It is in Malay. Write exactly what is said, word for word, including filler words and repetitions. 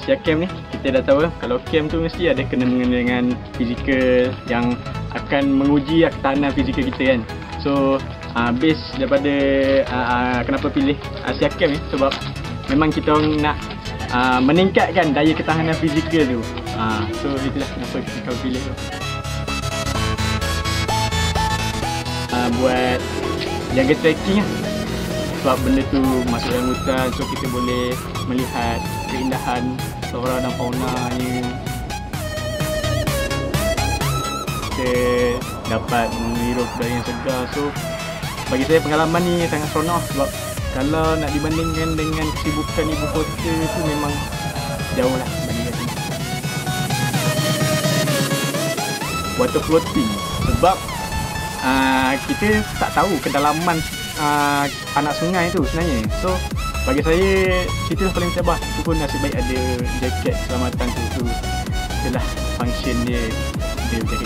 Asia Camp ni, kita dah tahu kalau camp tu mesti ada kena mengena dengan fizikal yang akan menguji ketahanan fizikal kita kan. So uh, base daripada uh, uh, kenapa pilih Asia Camp ni, sebab memang kita orang nak uh, meningkatkan daya ketahanan fizikal tu. uh, So itulah kenapa kita pilih tu. uh, Buat jaga trekking lah, sebab benda tu masuk dalam hutan, so kita boleh melihat keindahan flora dan faunanya. Kita dapat menghirup udara yang segar. So bagi saya pengalaman ni sangat seronok, sebab kalau nak dibandingkan dengan kesibukan ibu kota tu memang jauh lah bagi saya. Water floating, sebab uh, kita tak tahu kedalaman uh, anak sungai tu sebenarnya. So bagi saya itu paling mencabar. Itu pun nasib baik ada jaket keselamatan tu. Tu itulah function dia, dia jaga